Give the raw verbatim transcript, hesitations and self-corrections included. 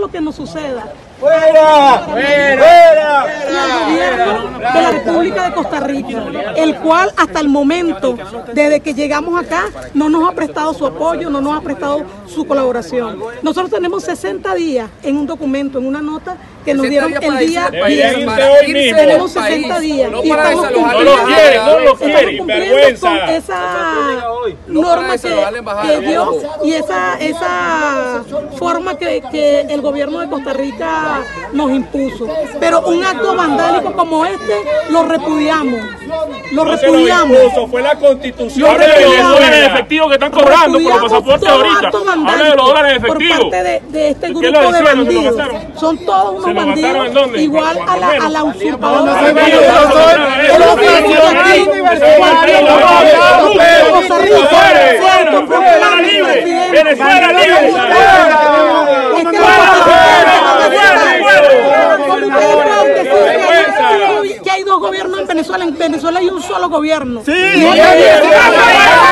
lo que nos suceda. ¡Fuera! ¡Fuera! El gobierno de la República de Costa Rica, el cual hasta el momento, desde que llegamos acá, no nos ha prestado su apoyo, no nos ha prestado su colaboración. Nosotros tenemos sesenta días en un documento, en una nota que nos dieron el día viernes. Tenemos sesenta días y estamos cumpliendo, estamos cumpliendo con esa norma que, que dio y esa, esa forma que, que el gobierno de Costa Rica nos impuso. Pero un acto vandálico como este lo repudiamos. Lo repudiamos. No se lo impuso, fue la Constitución. Habla de los dólares en efectivo que están cobrando por los pasaportes ahorita. Habla de los dólares en efectivo. Por parte de, de este grupo de bandidos. Son todos unos bandidos. Igual a la, a la usurpadora. Venezuela libre. Que hay dos gobiernos en Venezuela, en Venezuela hay un solo gobierno. Sí.